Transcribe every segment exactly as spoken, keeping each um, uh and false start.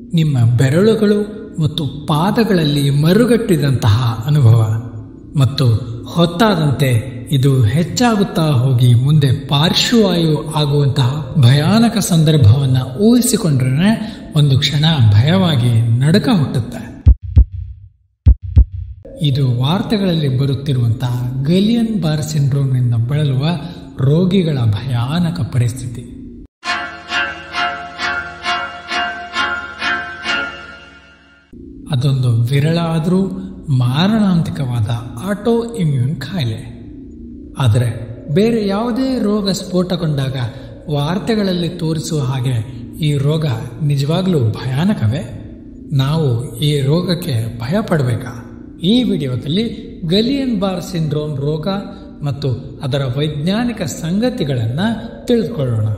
ನಿಮ್ಮ ಬೆರಳುಗಳು ಮತ್ತು ಪಾದಗಳಲ್ಲಿ ಮರುಗಟ್ಟಿದಂತಹ ಅನುಭವ ಮತ್ತು ಹೊತ್ತಾದಂತೆ ಇದು ಹೆಚ್ಚಾಗುತ್ತಾ ಹೋಗಿ ಮುಂದೆ ಪಾರ್ಶ್ವವಾಯು ಆಗುವಂತಹ ಭಯಾನಕ ಸಂದರ್ಭವನ್ನು ಊಹಿಸಿಕೊಂಡ್ರೆ ಒಂದು ಕ್ಷಣ ಭಯವಾಗಿ ನಡುಕ ಹುಟ್ಟುತ್ತೆ. ಇದು ವಾರ್ತೆಗಳಲ್ಲಿ ಬರುತ್ತಿರುವಂತಹ ಗಲಿಯನ್ ಬಾರ್ ಸಿಂಡ್ರೋಮ್ನಿಂದ ಬಳಲುವ ರೋಗಿಗಳ ಭಯಾನಕ ಪರಿಸ್ಥಿತಿ. ಅದೊಂದು ವಿರಳ ಆದರೂ ಮಾರಣಾಂತಿಕವಾದ ಆಟೋ ಇಮ್ಯೂನ್ ಕಾಯಿಲೆ. ಆದರೆ ಬೇರೆ ಯಾವುದೇ ರೋಗ ಸ್ಫೋಟಗೊಂಡಾಗ ವಾರ್ತೆಗಳಲ್ಲಿ ತೋರಿಸುವ ಹಾಗೆ ಈ ರೋಗ ನಿಜವಾಗ್ಲೂ ಭಯಾನಕವೇ? ನಾವು ಈ ರೋಗಕ್ಕೆ ಭಯ ಪಡಬೇಕಾ? ಈ ವಿಡಿಯೋದಲ್ಲಿ ಗಲಿಯನ್ ಬಾರ್ ಸಿಂಡ್ರೋಮ್ ರೋಗ ಮತ್ತು ಅದರ ವೈಜ್ಞಾನಿಕ ಸಂಗತಿಗಳನ್ನು ತಿಳಿದುಕೊಳ್ಳೋಣ.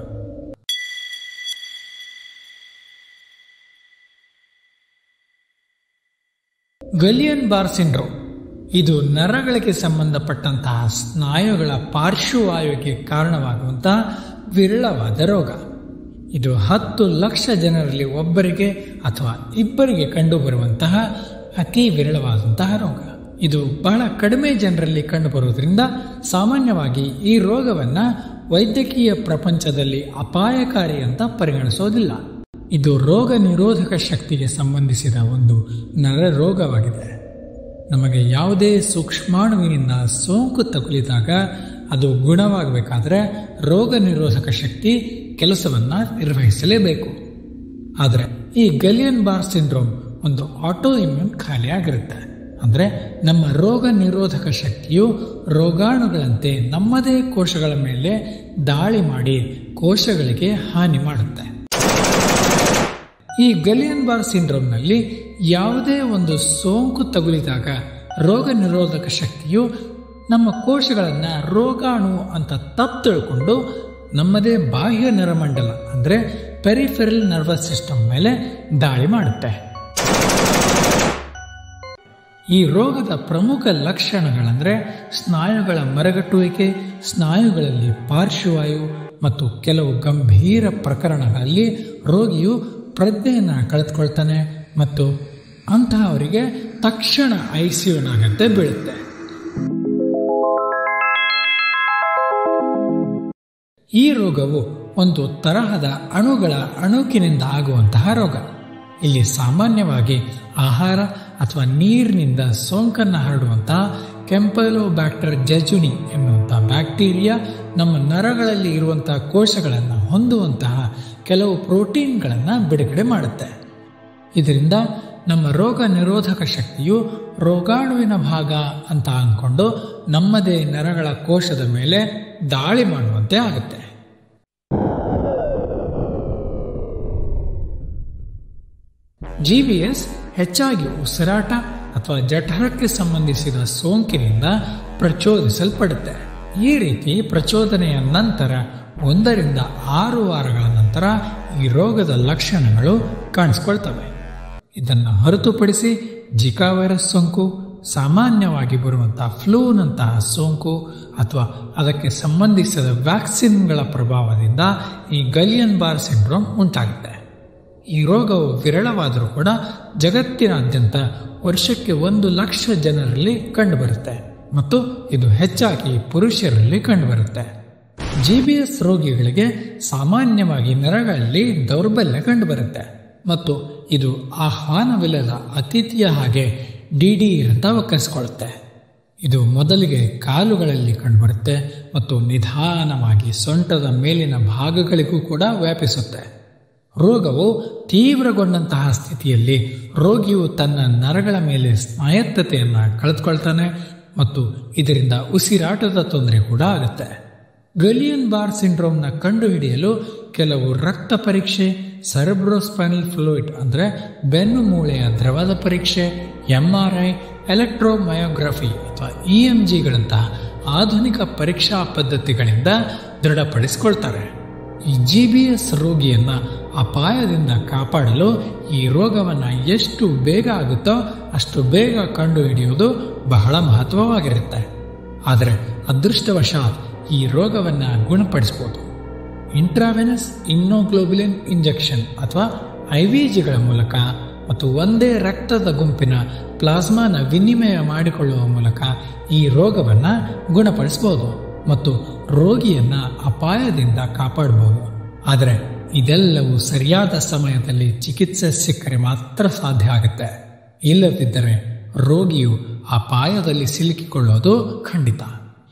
ಗಲಿಯನ್ ಬಾರ್ ಸಿಂಡ್ರೋಮ್ ಇದು ನರಗಳಿಗೆ ಸಂಬಂಧಪಟ್ಟಂತಹ ಸ್ನಾಯುಗಳ ಪಾರ್ಶ್ವವಾಯುವಿಗೆ ಕಾರಣವಾಗುವಂತಹ ವಿರಳವಾದ ರೋಗ. ಇದು ಹತ್ತು ಲಕ್ಷ ಜನರಲ್ಲಿ ಒಬ್ಬರಿಗೆ ಅಥವಾ ಇಬ್ಬರಿಗೆ ಕಂಡುಬರುವಂತಹ ಅತಿ ವಿರಳವಾದಂತಹ ರೋಗ. ಇದು ಬಹಳ ಕಡಿಮೆ ಜನರಲ್ಲಿ ಕಂಡುಬರುವುದರಿಂದ ಸಾಮಾನ್ಯವಾಗಿ ಈ ರೋಗವನ್ನು ವೈದ್ಯಕೀಯ ಪ್ರಪಂಚದಲ್ಲಿ ಅಪಾಯಕಾರಿ ಅಂತ ಪರಿಗಣಿಸೋದಿಲ್ಲ. ಇದು ರೋಗ ನಿರೋಧಕ ಶಕ್ತಿಗೆ ಸಂಬಂಧಿಸಿದ ಒಂದು ನರ ರೋಗವಾಗಿದೆ. ನಮಗೆ ಯಾವುದೇ ಸೂಕ್ಷ್ಮಾಣುವಿನಿಂದ ಸೋಂಕು ತಗುಲಿದಾಗ ಅದು ಗುಣವಾಗಬೇಕಾದ್ರೆ ರೋಗ ನಿರೋಧಕ ಶಕ್ತಿ ಕೆಲಸವನ್ನು ನಿರ್ವಹಿಸಲೇಬೇಕು. ಆದರೆ ಈ ಗಲಿಯನ್ ಬಾರ್ ಸಿಂಡ್ರೋಮ್ ಒಂದು ಆಟೋ ಇಮ್ಯೂನ್ ಕಾಯಿಲೆ ಆಗಿರುತ್ತೆ. ಅಂದರೆ ನಮ್ಮ ರೋಗ ನಿರೋಧಕ ಶಕ್ತಿಯು ರೋಗಾಣುಗಳಂತೆ ನಮ್ಮದೇ ಕೋಶಗಳ ಮೇಲೆ ದಾಳಿ ಮಾಡಿ ಕೋಶಗಳಿಗೆ ಹಾನಿ ಮಾಡುತ್ತೆ. ಈ ಗಲಿಯನ್ ಬಾರ್ ಸಿಂಡ್ರೋಮ್ನಲ್ಲಿ ಯಾವುದೇ ಒಂದು ಸೋಂಕು ತಗುಲಿದಾಗ ರೋಗ ನಿರೋಧಕ ಶಕ್ತಿಯು ನಮ್ಮ ಕೋಶಗಳನ್ನು ರೋಗಾಣು ಅಂತ ತಪ್ಪು ತಿಳ್ಕೊಂಡು ನಮ್ಮದೇ ಬಾಹ್ಯ ನರಮಂಡಲ ಅಂದರೆ ಪೆರಿಫೆರಲ್ ನರ್ವಸ್ ಸಿಸ್ಟಮ್ ಮೇಲೆ ದಾಳಿ ಮಾಡುತ್ತೆ. ಈ ರೋಗದ ಪ್ರಮುಖ ಲಕ್ಷಣಗಳಂದರೆ ಸ್ನಾಯುಗಳ ಮರಗಟ್ಟುವಿಕೆ, ಸ್ನಾಯುಗಳಲ್ಲಿ ಪಾರ್ಶ್ವವಾಯು ಮತ್ತು ಕೆಲವು ಗಂಭೀರ ಪ್ರಕರಣಗಳಲ್ಲಿ ರೋಗಿಯು ಪ್ರಜ್ಞೆಯನ್ನು ಕಳೆದುಕೊಳ್ತಾನೆ ಮತ್ತು ಅಂತಹವರಿಗೆ ತಕ್ಷಣ ಐಸಿಯುನಾಗಂತೆ ಬೀಳುತ್ತೆ. ಈ ರೋಗವು ಒಂದು ತರಹದ ಅಣುಗಳ ಅಣುಕಿನಿಂದ ಆಗುವಂತಹ ರೋಗ. ಇಲ್ಲಿ ಸಾಮಾನ್ಯವಾಗಿ ಆಹಾರ ಅಥವಾ ನೀರಿನಿಂದ ಸೋಂಕನ್ನು ಹರಡುವಂತಹ ಕೆಂಪೈಲೋಬ್ಯಾಕ್ಟರ್ ಜೆಜುನಿ ಎನ್ನುವಂತಹ ಬ್ಯಾಕ್ಟೀರಿಯಾ ನಮ್ಮ ನರಗಳಲ್ಲಿ ಇರುವಂತಹ ಕೋಶಗಳನ್ನು ಹೊಂದುವಂತಹ ಕೆಲವು ಪ್ರೋಟೀನ್ಗಳನ್ನು ಬಿಡುಗಡೆ ಮಾಡುತ್ತೆ. ಇದರಿಂದ ನಮ್ಮ ರೋಗ ನಿರೋಧಕ ಶಕ್ತಿಯು ರೋಗಾಣುವಿನ ಭಾಗ ಅಂತ ಅಂದ್ಕೊಂಡು ನಮ್ಮದೇ ನರಗಳ ಕೋಶದ ಮೇಲೆ ದಾಳಿ ಮಾಡುವಂತೆ ಆಗುತ್ತೆ. ಜಿ ಬಿ ಎಸ್ ಹೆಚ್ಚಾಗಿ ಉಸಿರಾಟ ಅಥವಾ ಜಠರಕ್ಕೆ ಸಂಬಂಧಿಸಿದ ಸೋಂಕಿನಿಂದ ಪ್ರಚೋದಿಸಲ್ಪಡುತ್ತೆ. ಈ ರೀತಿ ಪ್ರಚೋದನೆಯ ನಂತರ ಒಂದರಿಂದ ಆರು ವಾರಗಳ ನಂತರ ಈ ರೋಗದ ಲಕ್ಷಣಗಳು ಕಾಣಿಸ್ಕೊಳ್ತವೆ. ಇದನ್ನು ಹೊರತುಪಡಿಸಿ ಜಿಕಾ ವೈರಸ್ ಸೋಂಕು, ಸಾಮಾನ್ಯವಾಗಿ ಬರುವಂತಹ ಫ್ಲೂನಂತಹ ಸೋಂಕು ಅಥವಾ ಅದಕ್ಕೆ ಸಂಬಂಧಿಸಿದ ವ್ಯಾಕ್ಸಿನ್ಗಳ ಪ್ರಭಾವದಿಂದ ಈ ಗಲಿಯನ್ ಬಾರ್ ಸಿಂಡ್ರೋಮ್ ಉಂಟಾಗುತ್ತೆ. ಈ ರೋಗವು ವಿರಳವಾದರೂ ಕೂಡ ಜಗತ್ತಿನಾದ್ಯಂತ ವರ್ಷಕ್ಕೆ ಒಂದು ಲಕ್ಷ ಜನರಲ್ಲಿ ಕಂಡುಬರುತ್ತೆ ಮತ್ತು ಇದು ಹೆಚ್ಚಾಗಿ ಪುರುಷರಲ್ಲಿ ಕಂಡುಬರುತ್ತೆ. ಜಿ ಬಿ ಎಸ್ ರೋಗಿಗಳಿಗೆ ಸಾಮಾನ್ಯವಾಗಿ ನರಗಳಲ್ಲಿ ದೌರ್ಬಲ್ಯ ಕಂಡುಬರುತ್ತೆ ಮತ್ತು ಇದು ಆಹ್ವಾನವಿಲ್ಲದ ಅತಿಥಿಯ ಹಾಗೆ ಡಿ ಡಿ ಅಂತ ಒಕ್ಕರಿಸಿಕೊಳ್ಳುತ್ತೆ. ಇದು ಮೊದಲಿಗೆ ಕಾಲುಗಳಲ್ಲಿ ಕಂಡುಬರುತ್ತೆ ಮತ್ತು ನಿಧಾನವಾಗಿ ಸೊಂಟದ ಮೇಲಿನ ಭಾಗಗಳಿಗೂ ಕೂಡ ವ್ಯಾಪಿಸುತ್ತೆ. ರೋಗವು ತೀವ್ರಗೊಂಡಂತಹ ಸ್ಥಿತಿಯಲ್ಲಿ ರೋಗಿಯು ತನ್ನ ನರಗಳ ಮೇಲೆ ಸ್ನಾಯತ್ತತೆಯನ್ನು ಕಳೆದುಕೊಳ್ತಾನೆ ಮತ್ತು ಇದರಿಂದ ಉಸಿರಾಟದ ತೊಂದರೆ ಕೂಡ ಆಗುತ್ತೆ. ಗಲಿಯನ್ ಬಾರ್ ಸಿಂಡ್ರೋಮ್ನ ಕಂಡುಹಿಡಿಯಲು ಕೆಲವು ರಕ್ತ ಪರೀಕ್ಷೆ, ಸೆರೆಬ್ರೋಸ್ಪೈನಲ್ ಫ್ಲೂಯಿಡ್ ಅಂದರೆ ಬೆನ್ನು ಮೂಳೆಯ ದ್ರವದ ಪರೀಕ್ಷೆ, ಎಂ ಆರ್ ಐ, ಎಲೆಕ್ಟ್ರೋಮಯೋಗ್ರಫಿ ಅಥವಾ ಇ ಎಂ ಜಿಗಳಂತಹ ಆಧುನಿಕ ಪರೀಕ್ಷಾ ಪದ್ಧತಿಗಳಿಂದ ದೃಢಪಡಿಸಿಕೊಳ್ತಾರೆ. ಈ ಜಿ ಬಿ ಎಸ್ ರೋಗಿಯನ್ನು ಅಪಾಯದಿಂದ ಕಾಪಾಡಲು ಈ ರೋಗವನ್ನು ಎಷ್ಟು ಬೇಗ ಆಗುತ್ತೋ ಅಷ್ಟು ಬೇಗ ಕಂಡುಹಿಡಿಯುವುದು ಬಹಳ ಮಹತ್ವವಾಗಿರುತ್ತೆ. ಆದರೆ ಅದೃಷ್ಟವಶಾತ್ ಈ ರೋಗವನ್ನು ಗುಣಪಡಿಸಬಹುದು. ಇಂಟ್ರಾವೆನಸ್ ಇಮ್ಯುನೋಗ್ಲೋಬುಲಿನ್ ಇಂಜೆಕ್ಷನ್ ಅಥವಾ ಐವಿಜಿಗಳ ಮೂಲಕ ಮತ್ತು ಒಂದೇ ರಕ್ತದ ಗುಂಪಿನ ಪ್ಲಾಸ್ಮಾನ ವಿನಿಮಯ ಮಾಡಿಕೊಳ್ಳುವ ಮೂಲಕ ಈ ರೋಗವನ್ನು ಗುಣಪಡಿಸಬಹುದು ಮತ್ತು ರೋಗಿಯನ್ನ ಅಪಾಯದಿಂದ ಕಾಪಾಡಬಹುದು. ಆದರೆ ಇದೆಲ್ಲವೂ ಸರಿಯಾದ ಸಮಯದಲ್ಲಿ ಚಿಕಿತ್ಸೆ ಸಿಕ್ಕರೆ ಮಾತ್ರ ಸಾಧ್ಯ ಆಗುತ್ತೆ. ಇಲ್ಲದಿದ್ದರೆ ರೋಗಿಯು ಅಪಾಯದಲ್ಲಿ ಸಿಲುಕಿಕೊಳ್ಳೋದು ಖಂಡಿತ.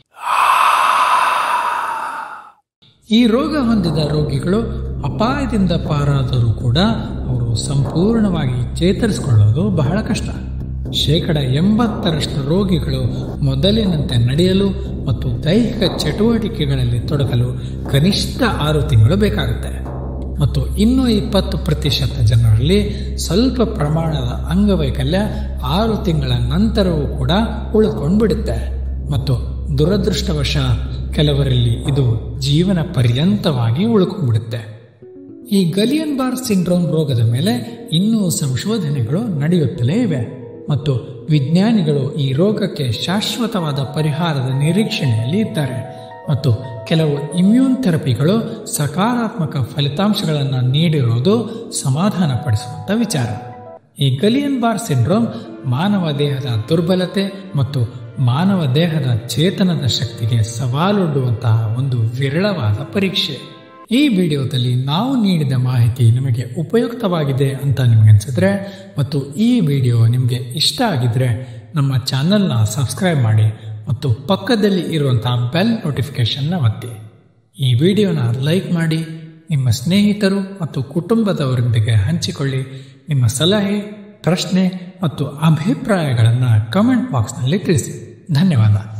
ಈ ರೋಗ ಹೊಂದಿದ ರೋಗಿಗಳು ಅಪಾಯದಿಂದ ಪಾರಾದರೂ ಕೂಡ ಅವರು ಸಂಪೂರ್ಣವಾಗಿ ಚೇತರಿಸಿಕೊಳ್ಳೋದು ಬಹಳ ಕಷ್ಟ. ಶೇಕಡ ಎಂಬತ್ತರಷ್ಟು ರೋಗಿಗಳು ಮೊದಲಿನಂತೆ ನಡೆಯಲು ಮತ್ತು ದೈಹಿಕ ಚಟುವಟಿಕೆಗಳಲ್ಲಿ ತೊಡಗಲು ಕನಿಷ್ಠ ಆರು ತಿಂಗಳು ಬೇಕಾಗುತ್ತೆ ಮತ್ತು ಇನ್ನೂ ಇಪ್ಪತ್ತು ಪ್ರತಿಶತ ಜನರಲ್ಲಿ ಸ್ವಲ್ಪ ಪ್ರಮಾಣದ ಅಂಗವೈಕಲ್ಯ ಆರು ತಿಂಗಳ ನಂತರವೂ ಕೂಡ ಉಳ್ಕೊಂಡು ಬಿಡುತ್ತೆ ಮತ್ತು ದುರದೃಷ್ಟವಶ ಕೆಲವರಲ್ಲಿ ಇದು ಜೀವನ ಪರ್ಯಂತವಾಗಿ ಉಳ್ಕೊಂಡ್ಬಿಡುತ್ತೆ. ಈ ಗಲಿಯನ್ ಬಾರ್ ಸಿಂಡ್ರೋಮ್ ರೋಗದ ಮೇಲೆ ಇನ್ನೂ ಸಂಶೋಧನೆಗಳು ನಡೆಯುತ್ತಲೇ ಇವೆ ಮತ್ತು ವಿಜ್ಞಾನಿಗಳು ಈ ರೋಗಕ್ಕೆ ಶಾಶ್ವತವಾದ ಪರಿಹಾರದ ನಿರೀಕ್ಷಣೆಯಲ್ಲಿ ಇದ್ದಾರೆ ಮತ್ತು ಕೆಲವು ಇಮ್ಯೂನ್ ಥೆರಪಿಗಳು ಸಕಾರಾತ್ಮಕ ಫಲಿತಾಂಶಗಳನ್ನು ನೀಡಿರುವುದು ಸಮಾಧಾನ ಪಡಿಸುವಂಥ ವಿಚಾರ. ಈ ಗಲಿಯನ್ ಬಾರ್ ಸಿಂಡ್ರೋಮ್ ಮಾನವ ದೇಹದ ದುರ್ಬಲತೆ ಮತ್ತು ಮಾನವ ದೇಹದ ಚೇತನದ ಶಕ್ತಿಗೆ ಸವಾಲೊಡ್ಡುವಂತಹ ಒಂದು ವಿರಳವಾದ ಪರೀಕ್ಷೆ. ಈ ವಿಡಿಯೋದಲ್ಲಿ ನಾವು ನೀಡಿದ ಮಾಹಿತಿ ನಿಮಗೆ ಉಪಯುಕ್ತವಾಗಿದೆ ಅಂತ ನಿಮಗನ್ಸಿದ್ರೆ ಮತ್ತು ಈ ವಿಡಿಯೋ ನಿಮಗೆ ಇಷ್ಟ ಆಗಿದ್ರೆ ನಮ್ಮ ಚಾನಲ್ನ ಸಬ್ಸ್ಕ್ರೈಬ್ ಮಾಡಿ ಮತ್ತು ಪಕ್ಕದಲ್ಲಿ ಇರುವಂತಹ ಬೆಲ್ ನೋಟಿಫಿಕೇಶನ್ನ ಒತ್ತಿ. ಈ ವಿಡಿಯೋನ ಲೈಕ್ ಮಾಡಿ, ನಿಮ್ಮ ಸ್ನೇಹಿತರು ಮತ್ತು ಕುಟುಂಬದವರೊಂದಿಗೆ ಹಂಚಿಕೊಳ್ಳಿ. ನಿಮ್ಮ ಸಲಹೆ, ಪ್ರಶ್ನೆ ಮತ್ತು ಅಭಿಪ್ರಾಯಗಳನ್ನು ಕಮೆಂಟ್ ಬಾಕ್ಸ್ನಲ್ಲಿ ತಿಳಿಸಿ. ಧನ್ಯವಾದ.